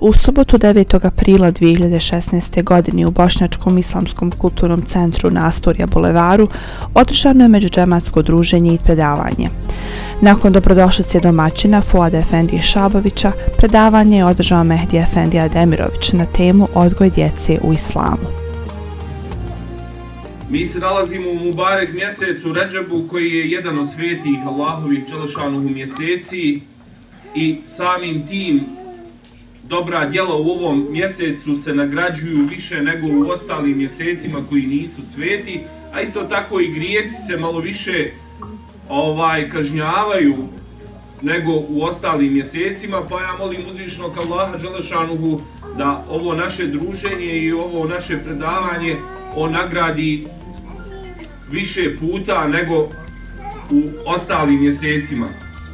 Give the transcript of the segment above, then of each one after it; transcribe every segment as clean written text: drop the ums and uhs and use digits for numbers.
U subotu 9. aprila 2016. godine u Bošnjačkom islamskom kulturnom centru na Astorija bulevaru održano je međudžematsko druženje i predavanje. Nakon dobrodošlice domaćina Fuada Efendije Šabovića, predavanje je održao Mehdi Efendija Demirović na temu Odgoj djece u islamu. Mi se nalazimo u Mubarek mjesecu Redžebu, koji je jedan od svetih Allahovih dželešanuhu mjeseci, i samim tim dobra djela u ovom mjesecu se nagrađuju više nego u ostalim mjesecima koji nisu sveti, a isto tako i grijesi se malo više kažnjavaju nego u ostalim mjesecima, pa ja molim uzvišenog Allaha dželešanuhu da ovo naše druženje i ovo naše predavanje on nagradi više puta nego u ostalim mjesecima.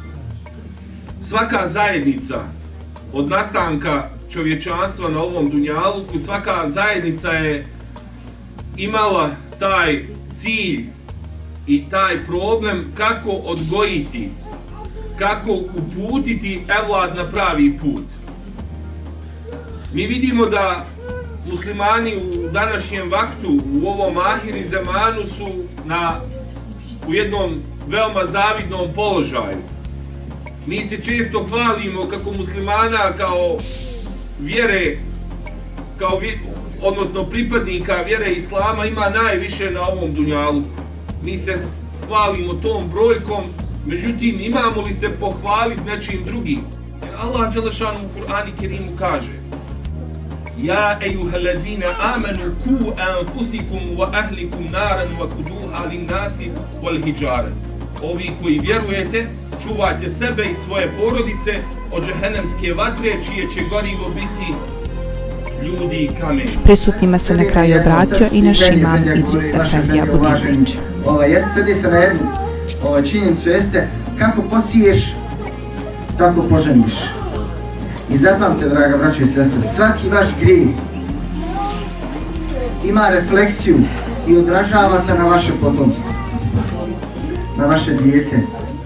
Svaka zajednica od nastanka čovječanstva na ovom dunjaluku, svaka zajednica je imala taj cilj i taj problem kako odgojiti, kako uputiti evlad na pravi put. Mi vidimo da muslimani u današnjem vaktu, u ovom ahiri zamanu, su u jednom veoma zavidnom položaju. Mi se često hvalimo kako muslimana kao vjere, odnosno pripadnika vjere islama ima najviše na ovom dunjalu. Mi se hvalimo tom brojkom, međutim imamo li se pohvaliti nečim drugim? Allah dželešanu u Kur'anu Kerimu kaže: Ja ejuhalazina amanu ku anfusikum wa ahlikum naran wa kuduha lin nasi wal hijjara. Ovi koji vjerujete, čuvajte sebe i svoje porodice od džehennemske vatre, čije će gorivo biti ljudi i kamen. Prisutnima se na kraju obratio i naš imam Idris Efendija Budinović. Svedi se na jednu činjenicu, jeste kako posiješ, tako poženiš. I zapamte, draga braćo i sestre, svaki vaš grijeh ima refleksiju i odražava se na vaše potomstvo, na vaše dijete.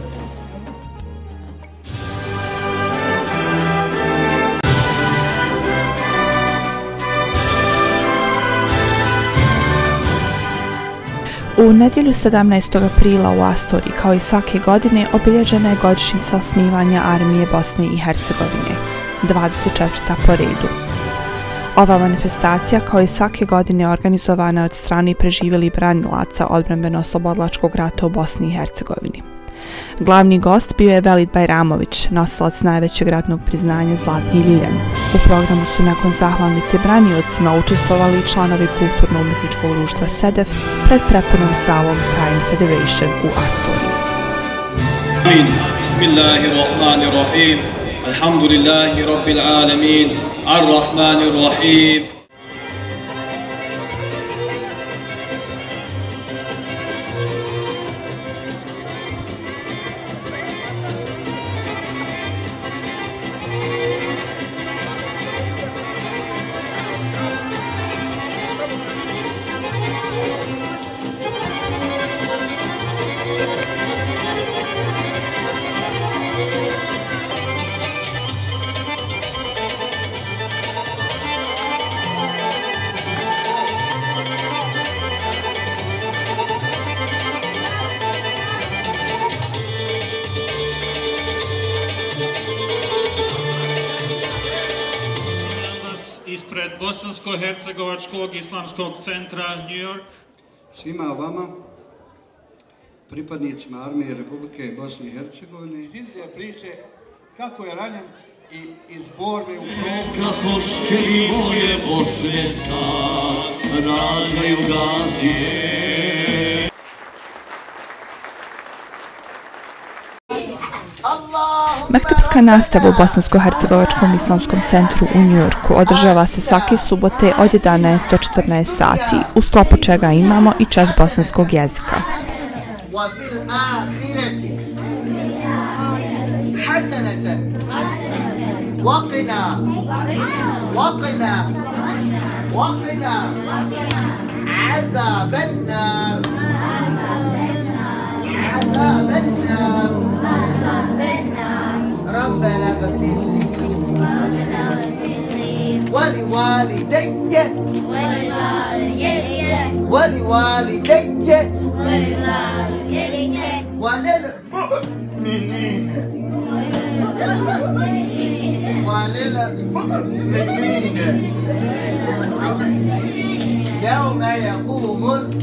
U nedjelju 17. aprila u Astoriji, kao i svake godine, obilježena je godišnjica osnivanja Armije Bosne i Hercegovine, 24. po redu. Ova manifestacija, kao i svake godine, organizovana je od strane preživjelih branilaca odbrambeno-oslobodilačkog rata u Bosni i Hercegovini. Glavni gost bio je Velid Bajramović, nosilac najvećeg ratnog priznanja Zlatni Ljiljan. U programu su nakon zahvalnice braniocima učestvovali članovi kulturno-umjetničkog društva SEDEF pred prepunom salom Kajin Federation u Astoriji. Bismillahirrahmanirrahim. Alhamdulillahi rabbil alamin. Ar-Rahmanir-Rahim. Ispred Bosansko-Hercegovačkog islamskog centra New York. Svima vama, pripadnicima Armije Republike Bosne i Hercegovine, iznijete priče kako je ranjen i iz borbe u probu. Kako šćeri moje Bosne sad rađaju gazije. Mektepska nastava u Bosansko-Hercegovačkom islamskom centru u Njujorku održava se svake subote od 11 do 14 sati, u sklopu čega imamo i čas bosanskog jezika. ربنا اغفر لي ولوالدي وللمؤمنين يوم يقوم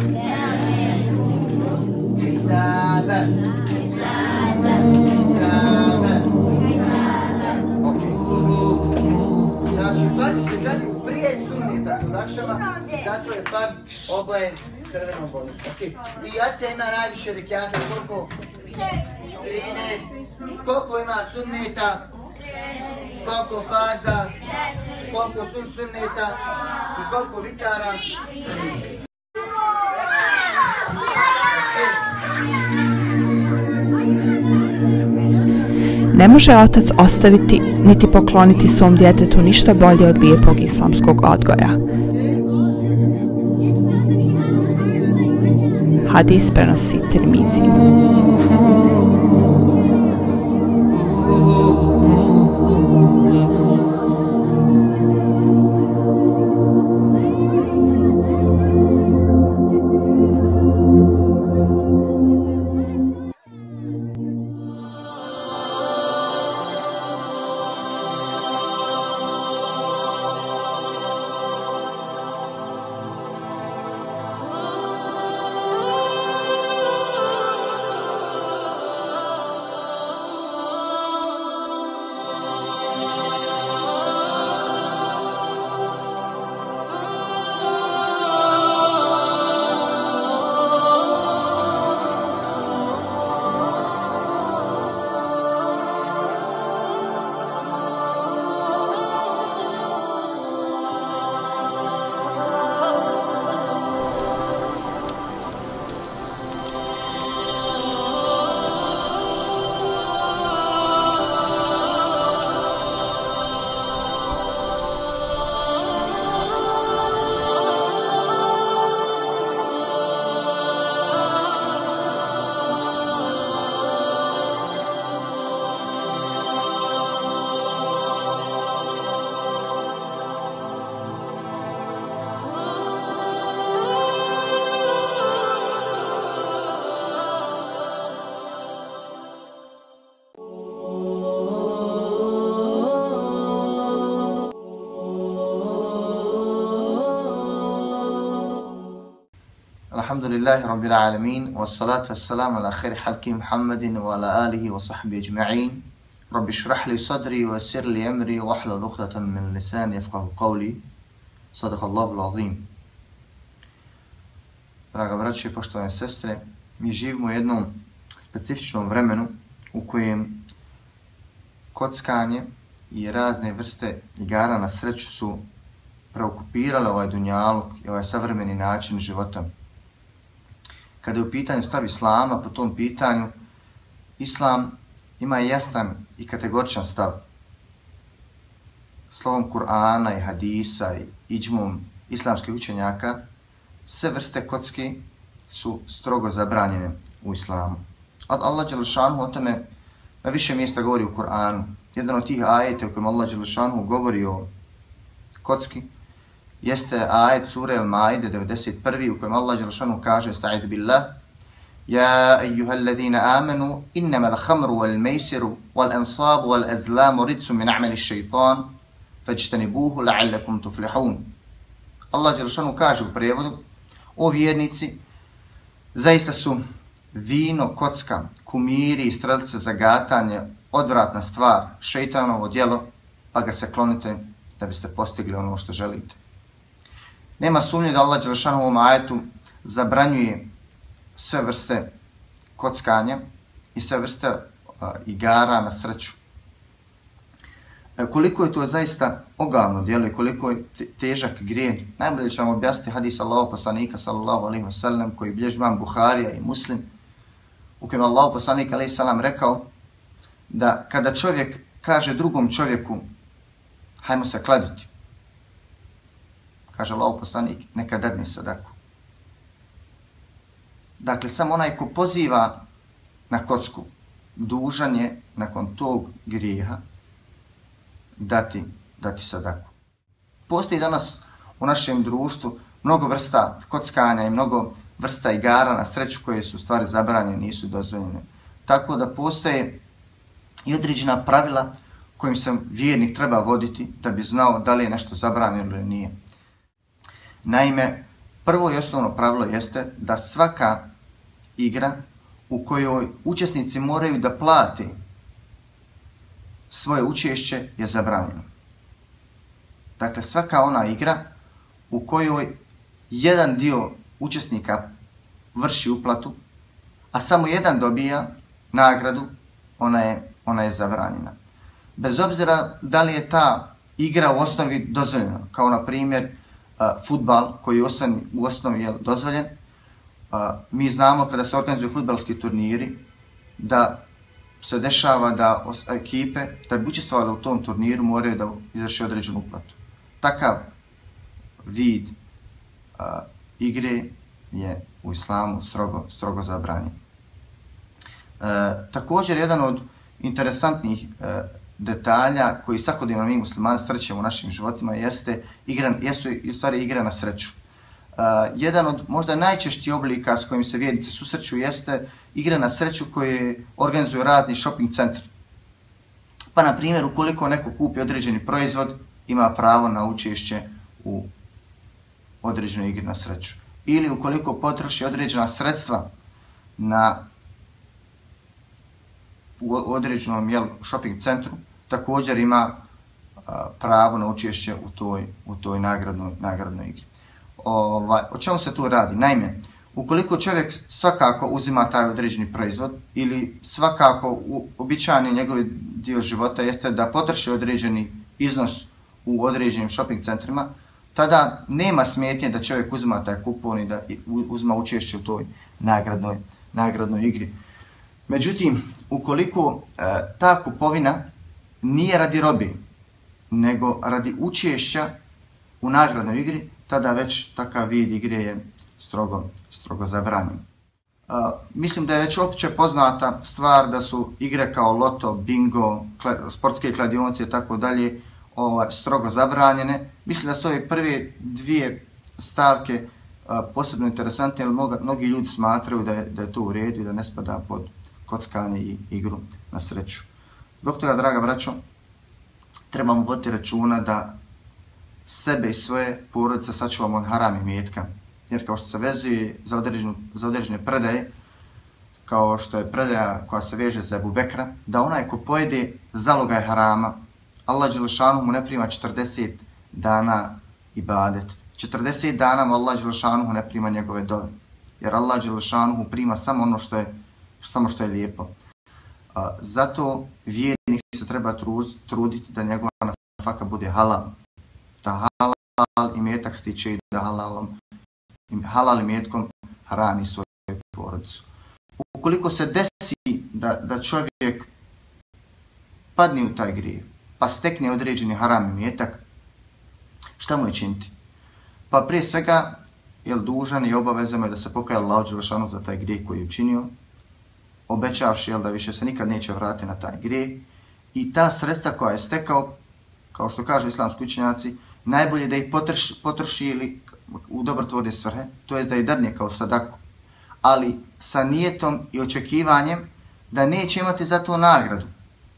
الحساب. Znači, farz se kladi prije sunneta kod akšama, zato je farz obojen crvenom bodom. Okay. I jacija ima najviše rekiata, koliko? 13. Koliko ima sunneta? Koliko farza? Koliko sunneta? I koliko vitara? Ne može otac ostaviti niti pokloniti svom djetetu ništa bolje od lijepog islamskog odgoja. Hadis prenosi Tirmizi. Alhamdulillahi Rabbil Alamin, wassalatu wassalamu ala khairi halki Muhammadin wa ala alihi wa sahbihi ajma'in. Rabbi shrah li sadri wa yassir li amri wa hlul 'uqdatan min lisani yafqahu qawli. Sadaqallahu al-azim. Draga braćo i poštovane sestre, mi živimo u jednom specifičnom vremenu u kojem kockanje i razne vrste igara na sreću su preokupirale ovaj dunjaluk i ovaj savremeni način života. Kada je u pitanju stav Islama po tom pitanju, Islam ima jasan i kategoričan stav. Slovom Kur'ana i hadisa i iđmom islamskih učenjaka, sve vrste kocki su strogo zabranjene u Islamu. Allah dželešanu o tome na više mjesta govori u Kur'anu. Jedan od tih ajeta u kojem Allah dželešanu govori o kocki jeste ajet sure Al-Maide 91. u kojem Allah dželešanu kaže: Esta'idhu billah, ja eyyuhallazina amanu, innama al-khamru wal-maisiru wal-ansabu wal-azlamu ridsun min a'mali ash-shaytan, fajtanibuhu la'allakum tuflihun. Allah dželešanu kaže u prijevodu: o vjernici, zaista su vino, kocka, kumiri i strelice za gatanje odvratna stvar, šejtanovo djelo, pa ga se klonite da biste postigli ono što želite. Nema sumnje da Allah dželešanu u ovom ajetu zabranjuje sve vrste kockanja i sve vrste igara na sreću. Koliko je to zaista ogavno djelo i koliko je težak grijeh, najbolje ćemo objasniti hadis Allahov poslanika sallallahu alejhi ve sellem koji bilježi imam Buharija i Muslim, u kojem Allahov poslanik alejhi selam rekao da kada čovjek kaže drugom čovjeku hajmo se kladiti, kaže Allahov poslanik, neka dadne sadaku. Dakle, samo onaj ko poziva na kocku, dužan je nakon tog grijeha dati sadaku. Postoji danas u našem društvu mnogo vrsta kockanja i mnogo vrsta igara na sreću koje su u stvari zabranjene, nisu dozvoljene. Tako da postoje i određena pravila kojim se vjernik treba voditi da bi znao da li je nešto zabranjeno ili nije. Naime, prvo i osnovno pravilo jeste da svaka igra u kojoj učesnici moraju da plate svoje učešće je zabranjeno. Dakle, svaka ona igra u kojoj jedan dio učesnika vrši uplatu, a samo jedan dobija nagradu, ona je zabranjena. Bez obzira da li je ta igra u osnovi dozvoljena, kao na primjer fudbal koji u osnovi je dozvoljen. Mi znamo kada se organizuju fudbalski turniri da se dešava da ekipe, da bi učestvovali u tom turniru, moraju da izvrše određenu uplatu. Takav vid igre je u islamu strogo zabranjen. Također, jedan od interesantnih detalja koji svakodnevno mi muslimani srećemo u našim životima jesu u stvari igre na sreću. Jedan od možda najčešćih oblika s kojim se vjernici susreću jeste igre na sreću koje organizuju razni shopping centri. Pa na primjer, ukoliko neko kupi određeni proizvod, ima pravo na učešće u određenoj igri na sreću. Ili ukoliko potroši određena sredstva u određenom shopping centru, također ima pravo na učešće u toj nagradnoj igri. O čemu se tu radi? Naime, ukoliko čovjek svakako uzima taj određeni proizvod ili svakako uobičajeni njegov dio života jeste da potroši određeni iznos u određenim shopping centrima, tada nema smetnje da čovjek uzima taj kupon i da uzima učešće u toj nagradnoj igri. Međutim, ukoliko ta kupovina nije radi robe, nego radi učešća u nagradnoj igri, tada već takav vid igre je strogo zabranjen. Mislim da je već opće poznata stvar da su igre kao loto, bingo, sportske kladionice i tako dalje strogo zabranjene. Mislim da su ove prve dvije stavke posebno interesantne, jer mnogi ljudi smatraju da je to u redu i da ne spada pod kockanje i igru na sreću. Zbog toga, draga braćo, trebamo voditi računa da sebe i svoje porodice sačuvamo od haram imetka. Jer kao što se vezuje za određene predaje, kao što je predaja koja se veže za Ebu Bekra, da onaj ko pojede zalogaj harama, Allah Đelešanuhu mu ne prima 40 dana ibadet. 40 dana mu Allah Đelešanuhu ne prima njegove dove. Jer Allah Đelešanuhu prima samo ono što je lijepo. Zato vjernik se treba truditi da njegova nafaka bude halal. Da halal imetak stiče i da halal imetkom hrani svoju porodicu. Ukoliko se desi da čovjek padne u taj grijeh, pa stekne određeni haram imetak, šta mu je činiti? Pa prije svega, dužan i obavezan je da se pokaje Allahu Đelešanu za taj grijeh koji je učinio, obećavši da više se nikad neće vratiti na taj grijeh, i ta sredstva koja je stekao, kao što kažu islamski učenjaci, najbolje da ih potroši ili u dobrotvorne svrhe, to je da ih dadne kao sadaku, ali sa nijetom i očekivanjem da neće imati za to nagradu,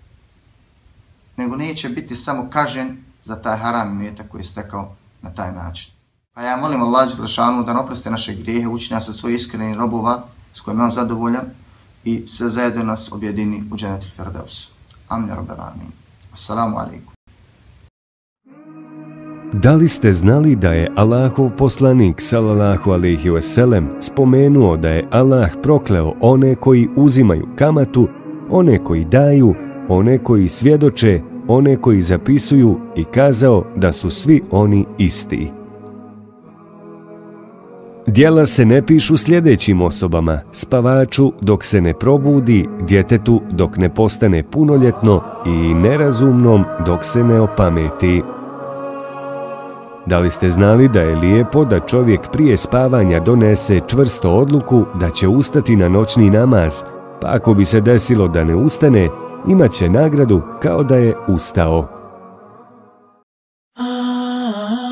nego neće biti samo kažen za taj haram imetak koji je stekao na taj način. Pa ja molim Allah Đelešanu da oprosti naše grijehe, učini nas od svojih iskrenih robova s kojima je on zadovoljan i sve zajedno nas objedini u džennetil firdevsu. Amin rabbel alamin. Assalamu alaikum. Da li ste znali da je Allahov poslanik sallallahu alejhi ve sellem spomenuo da je Allah prokleo one koji uzimaju kamatu, one koji daju, one koji svjedoče, one koji zapisuju i kazao da su svi oni isti? Djela se ne pišu sljedećim osobama: spavaču dok se ne probudi, djetetu dok ne postane punoljetno i nerazumnom dok se ne opameti. Da li ste znali da je lijepo da čovjek prije spavanja donese čvrsto odluku da će ustati na noćni namaz, pa ako bi se desilo da ne ustane, imat će nagradu kao da je ustao?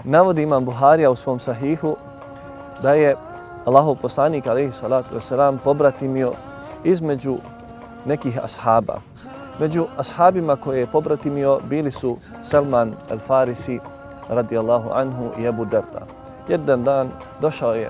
Navodi imam Buharija u svom sahihu da je Allahov poslanik alejhi salatu vesselam pobratimio između nekih ashaba. Među ashabima koje je pobratimio bili su Salman al-Farisi radijallahu anhu i Ebu Derda. Jedan dan došao je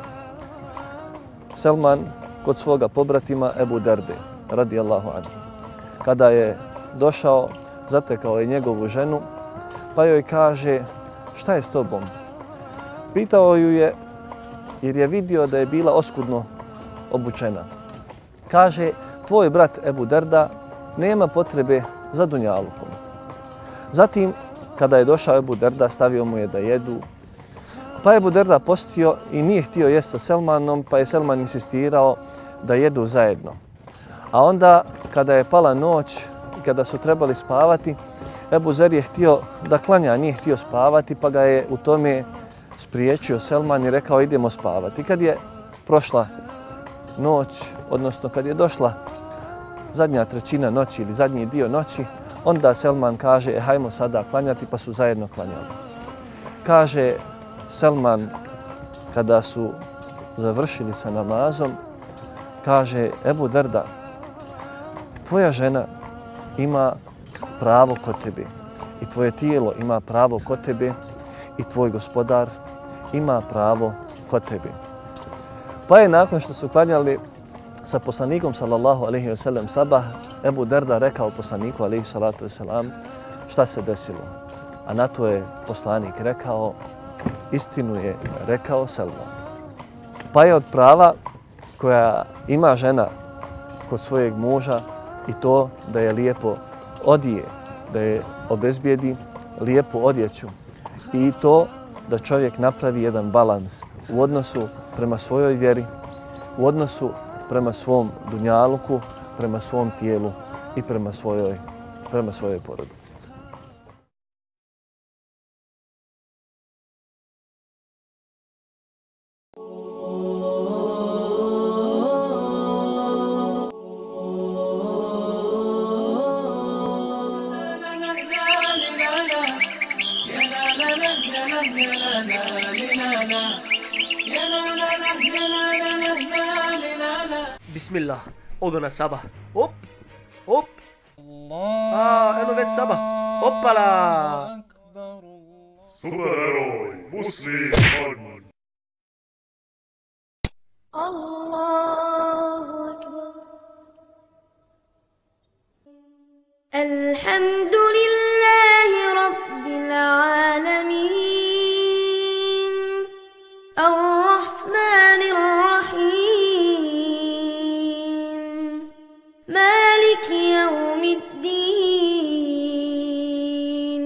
Salman kod svoga pobratima Ebu Derde radijallahu anhu. Kada je došao, zatekao je njegovu ženu, pa joj kaže: šta je s tobom? Pitao ju je jer je vidio da je bila oskudno obučena. Kaže: tvoj brat Ebu Derda nema potrebe za dunjalukom. Zatim, kada je došao Ebu Derda, stavio mu je da jedu. Pa je Ebu Derda postio i nije htio jesti sa Selmanom, pa je Selman insistirao da jedu zajedno. A onda, kada je pala noć i kada su trebali spavati, Ebu Zer je htio da klanja, nije htio spavati, pa ga je u tome spriječio Selman i rekao: idemo spavati. Kad je prošla noć, odnosno kad je došla zadnja trećina noći ili zadnji dio noći, onda Selman kaže: hajmo sada klanjati, pa su zajedno klanjali. Kaže Selman, kada su završili sa namazom, kaže: Ebu Derda, tvoja žena ima pravo kod tebe i tvoje tijelo ima pravo kod tebe i tvoj gospodar ima pravo kod tebe. Pa je nakon što su klanjali sa poslanikom sallallahu alejhi ve sellem sabah, Ebu Derda rekao poslaniku alejhi salatu ve selam šta se desilo. A na to je poslanik rekao: istinu je rekao Selman. Pa je od prava koja ima žena kod svojeg muža i to da je lijepo odije, da je obezbijedi lijepu odjeću i to da čovjek napravi jedan balans u odnosu prema svojoj vjeri, u odnosu prema svom dunjaluku, prema svom tijelu i prema svojoj porodici. Bismillah, odo na sabah. Hop, hop. Eno već sabah. Opala. Superheroj, musliman. Allahu akbar. Alhamdulillahi rabbil alamin. Ar-Rahmanir Rahim. مالك يوم الدين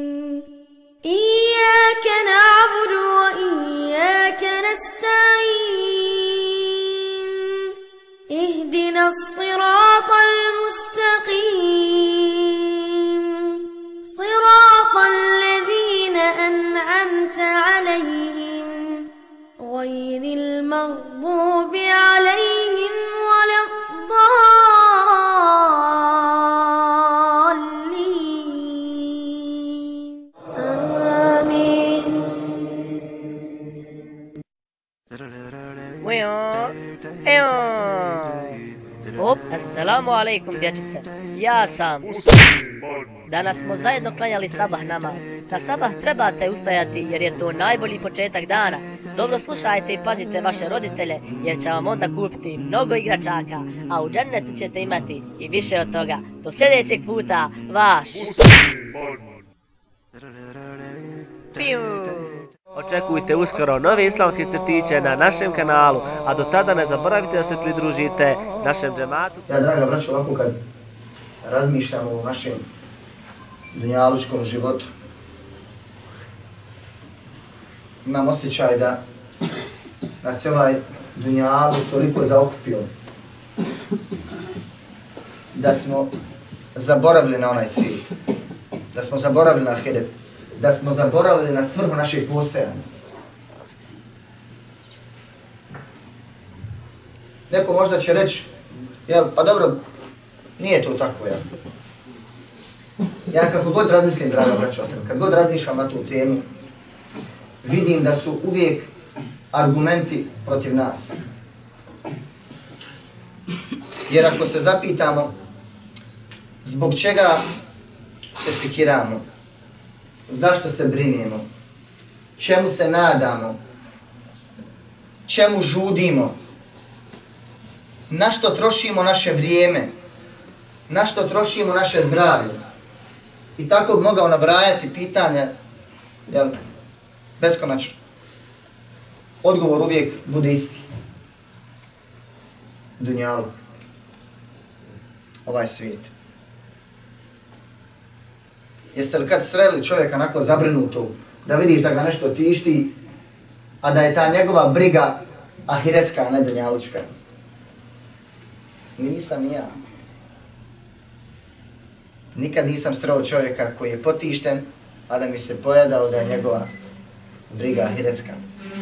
إياك نعبد وإياك نستعين اهدنا الصراط المستقيم صراط الذين أنعمت عليهم غير المغضوب عليهم ولا Assalamu alaikum, dječice. Ja sam. Danas smo zajedno klanjali sabah namaz. Na sabah trebate ustajati jer je to najbolji početak dana. Dobro slušajte i pazite vaše roditelje jer će vam onda kupiti mnogo igračaka, a u džennetu ćete imati i više od toga. Do sljedećeg puta, vaš. Piu. Očekujte uskoro nove islamske crtiće na našem kanalu, a do tada ne zaboravite da se pridružite našem džematu. Ja, draga braćo, ovako kad razmišljamo o našem dunjalučkom životu, imam osjećaj da nas je ovaj dunjaluk toliko zaokupio da smo zaboravili na onaj svijet, da smo zaboravili na ahiret, da smo zaboravili na svrhu našeg postojanja. Neko možda će reći, jel, pa dobro, nije to tako, jel? Ja kako god razmislim, draga braćo, kad god razmišljam na tu temu, vidim da su uvijek argumenti protiv nas. Jer ako se zapitamo zbog čega se sekiramo, zašto se brinemo, čemu se nadamo, čemu žudimo, na što trošimo naše vrijeme, na što trošimo naše zdravlje. I tako bi mogao nabrajati pitanja, jel, beskonačno. Odgovor uvijek bude isti. Dunjaluk. Ovaj svijet. Jeste li kad sreli čovjeka onako zabrinutog, da vidiš da ga nešto tišti, a da je ta njegova briga ahiretska, a ne dunjalučka? Nisam ja. Nikad nisam sreo čovjeka koji je potišten, a da mi se pojedao da je njegova briga ahiretska.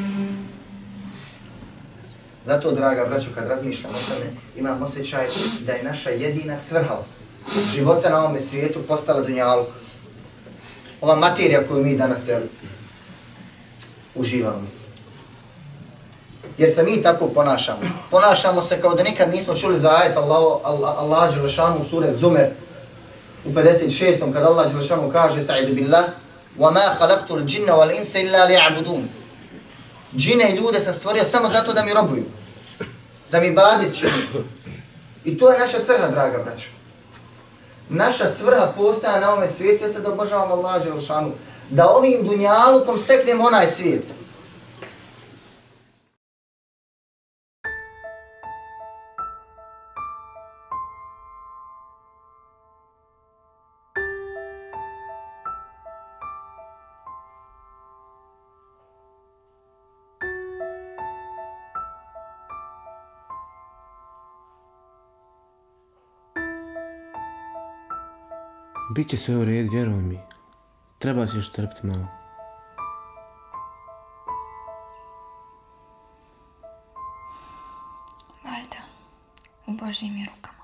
Zato, draga braćo, kad razmišljam o tome, imam osjećaj da je naša jedina svrha života na ovome svijetu postala dunjaluk. Ova materija koju mi danas uživamo. Jer se mi tako ponašamo. Ponašamo se kao da nikad nismo čuli za ajet Allah dželešanu u sure Zumer u 56. kad Allah dželešanu kaže Estaizu billah وَمَا خَلَقْتُ الْجِنَّ وَالْإِنْسَ إِلَّا لِيَعْبُدُونَ. Džine i ljude sam stvorio samo zato da mi robuju. Da mi ibadet čini. I to je naša svrha, draga braćo. Naša svrha postaja na ovome svijetu jeste da obožavamo Allah dželešanu. Da ovim dunjalukom steknemo onaj svijet. Biće sve u redu, vjeruj mi. Treba se još trpiti malo. Valjda, u Božjim je rukama.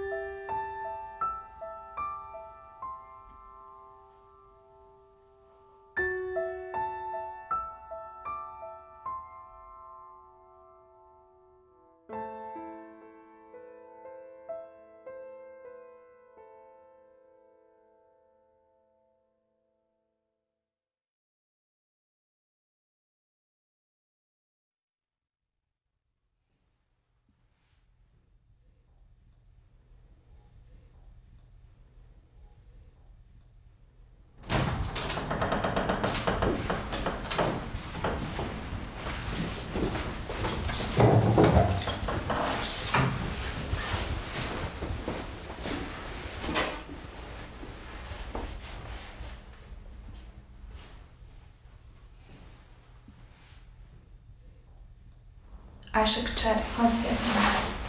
Ajša kćeri, hodi sjedno.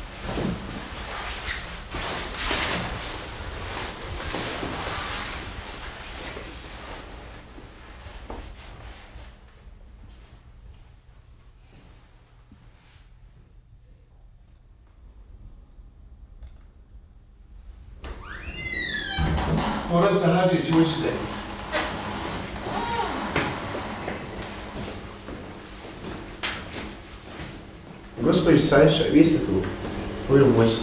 Porodica Hadžić, učite. Gospođica Ajša, vi ste tu. Ujel možete.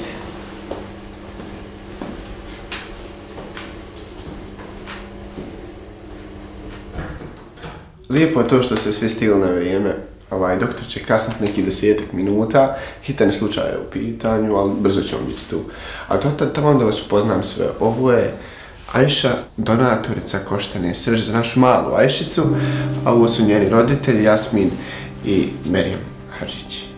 Lijepo je to što ste sve stigli na vrijeme. Doktor će kasniti neki 10 minuta. Hitan slučaj je u pitanju, ali brzo ćemo biti tu. A tamo da vas upoznam sve. Ovo je Ajša, donatorica koštane srž za našu malu Ajšicu, a ovo su njeni roditelji Jasmin i Merijam Hadžić.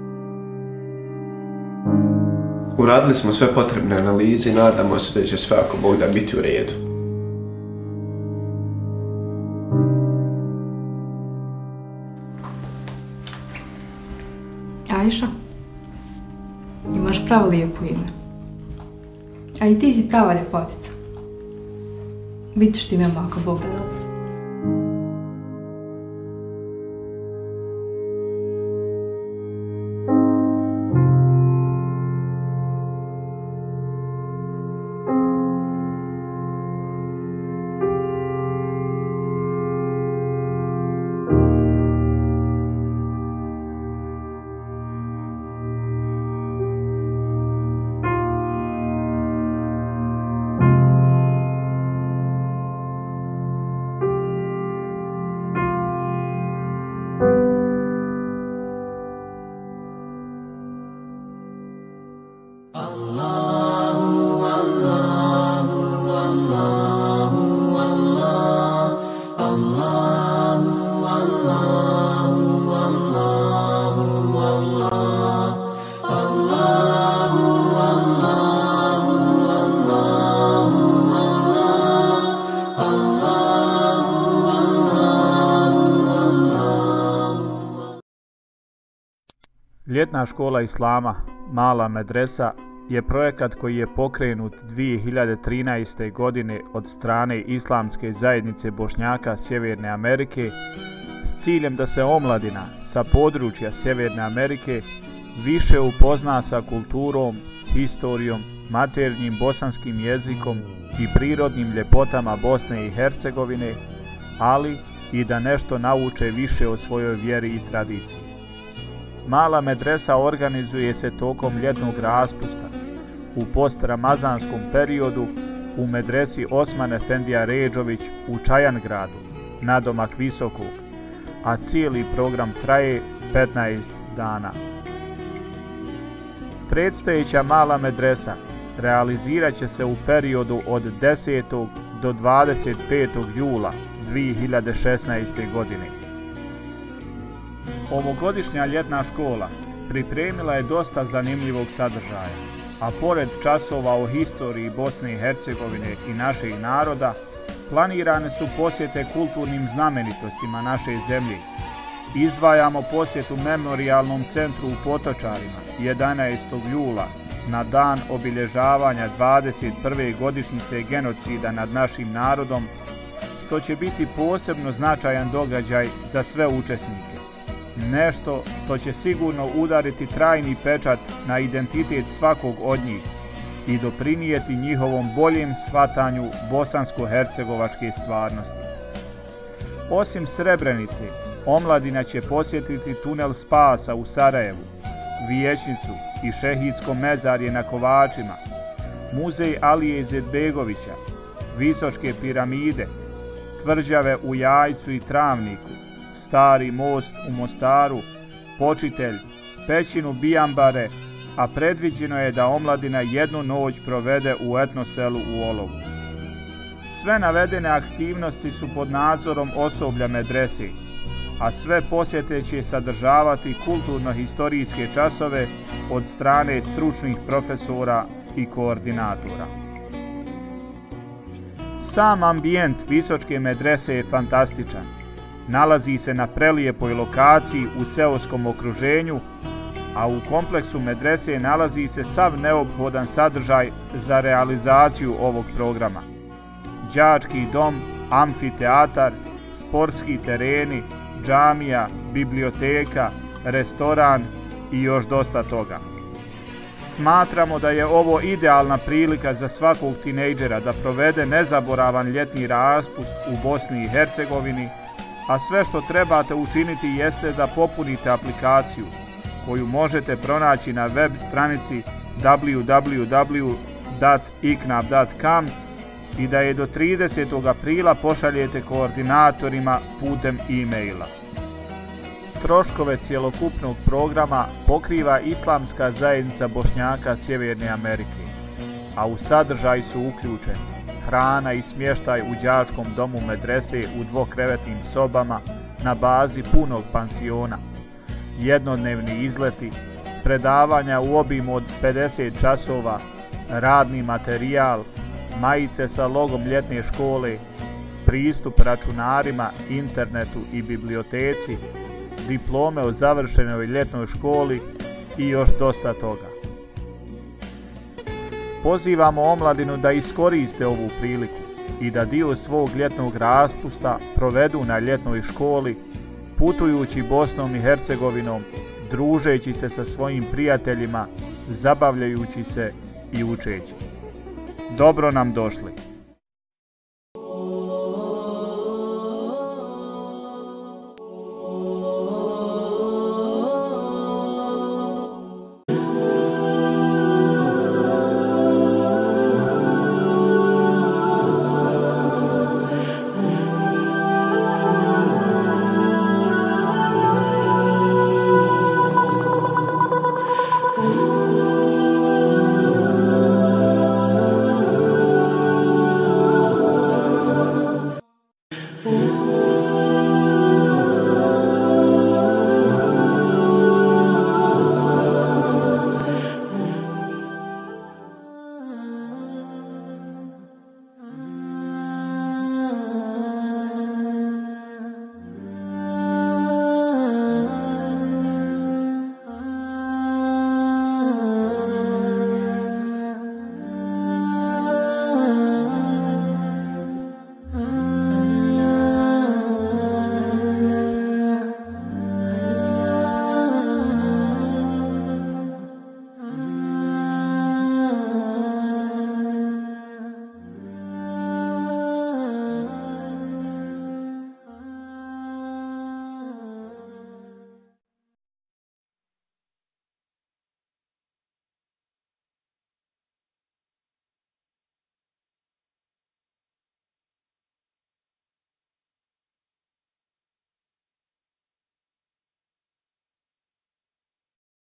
Uradili smo sve potrebne analize i nadamo se da će sve ako Bog da biti u redu. Ajša, imaš pravo lijepo ime. A i ti si prava ljepotica. Bit ćeš ti nama ako Bog da dobro. Ljetna škola Islama, Mala medresa, je projekat koji je pokrenut 2013. godine od strane Islamske zajednice Bošnjaka Sjeverne Amerike s ciljem da se omladina sa područja Sjeverne Amerike više upozna sa kulturom, historijom, maternjim bosanskim jezikom i prirodnim ljepotama Bosne i Hercegovine, ali i da nešto nauče više o svojoj vjeri i tradiciji. Mala medresa organizuje se tokom ljetnog raspusta u post-ramazanskom periodu u medresi Osman Efendija Redžović u Čajangradu, nadomak Visokog, a cijeli program traje 15 dana. Predstojeća Mala medresa realizirat će se u periodu od 10. do 25. jula 2016. godine. Ovogodišnja ljetna škola pripremila je dosta zanimljivog sadržaja, a pored časova o historiji Bosne i Hercegovine i našeg naroda, planirane su posjete kulturnim znamenitostima naše zemlje. Izdvajamo posjetu Memorijalnom centru u Potočarima 11. jula na dan obilježavanja 21. godišnjice genocida nad našim narodom, što će biti posebno značajan događaj za sve učesnike. Nešto što će sigurno udariti trajni pečat na identitet svakog od njih i doprinijeti njihovom boljem shvatanju bosansko-hercegovačke stvarnosti. Osim Srebrenice, omladina će posjetiti tunel Spasa u Sarajevu, Vijećnicu i Šehidsko mezarje na Kovačima, muzej Alije Izetbegovića, Visočke piramide, tvrđave u Jajcu i Travniku, Stari most u Mostaru, Počitelj, pećinu Bijambare, a predviđeno je da omladina jednu noć provede u etno selu u Olovu. Sve navedene aktivnosti su pod nadzorom osoblja medrese, a sve posjete će sadržavati kulturno-historijske časove od strane stručnih profesora i koordinatora. Sam ambijent Visočke medrese je fantastičan. Nalazi se na prelijepoj lokaciji u seoskom okruženju, a u kompleksu medrese nalazi se sav neophodan sadržaj za realizaciju ovog programa. Đački dom, amfiteatar, sportski tereni, džamija, biblioteka, restoran i još dosta toga. Smatramo da je ovo idealna prilika za svakog tinejdžera da provede nezaboravan ljetni raspust u Bosni i Hercegovini, a sve što trebate učiniti jeste da popunite aplikaciju, koju možete pronaći na web stranici www.iknab.com i da je do 30. aprila pošaljete koordinatorima putem e-maila. Troškove cjelokupnog programa pokriva Islamska zajednica Bošnjaka Sjeverne Amerike, a u sadržaj su uključeni hrana i smještaj u đačkom domu medrese u dvokrevetnim sobama na bazi punog pansiona, jednodnevni izleti, predavanja u obimu od 50 časova, radni materijal, majice sa logom ljetne škole, pristup računarima, internetu i biblioteci, diplome o završenoj ljetnoj školi i još dosta toga. Pozivamo omladinu da iskoriste ovu priliku i da dio svog ljetnog raspusta provedu na ljetnoj školi, putujući Bosnom i Hercegovinom, družeći se sa svojim prijateljima, zabavljajući se i učeći. Dobro nam došli!